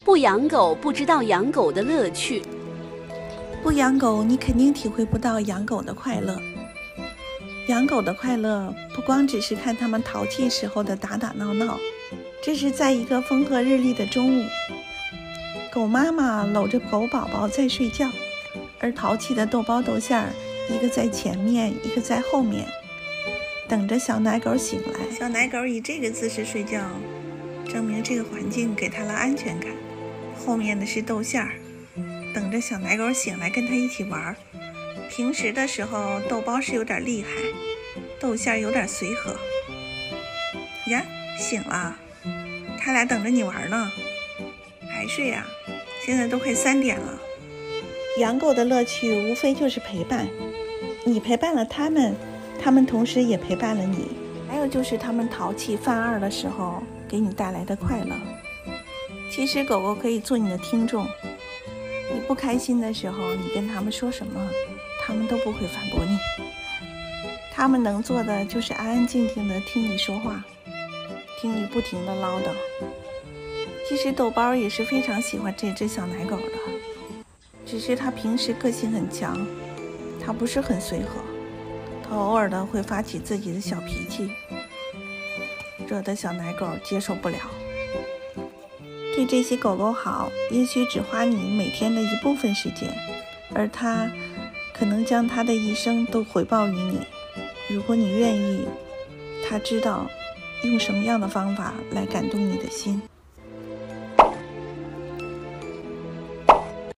不养狗不知道养狗的乐趣。 不养狗，你肯定体会不到养狗的快乐。养狗的快乐不光只是看它们淘气时候的打打闹闹，这是在一个风和日丽的中午，狗妈妈搂着狗宝宝在睡觉，而淘气的豆包豆馅儿一个在前面，一个在后面，等着小奶狗醒来。小奶狗以这个姿势睡觉，证明这个环境给它了安全感。后面的是豆馅儿，等着小奶狗醒来跟它一起玩。平时的时候，豆包是有点厉害，豆馅儿有点随和。呀，醒了，他俩等着你玩呢。还睡呀？现在都快3点了。养狗的乐趣无非就是陪伴，你陪伴了他们，他们同时也陪伴了你。还有就是他们淘气犯二的时候给你带来的快乐。其实狗狗可以做你的听众，你不开心的时候，你跟他们说什么，他们都不会反驳你。他们能做的就是安安静静的听你说话，听你不停的唠叨。其实豆包也是非常喜欢这只小奶狗的，只是它平时个性很强，它不是很随和，它偶尔的会发起自己的小脾气，惹得小奶狗接受不了。对这些狗狗好，也许只花你每天的一部分时间，而它可能将它的一生都回报于你。如果你愿意，它知道用什么样的方法来感动你的心。